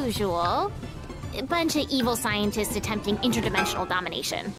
usual. A bunch of evil scientists attempting interdimensional domination.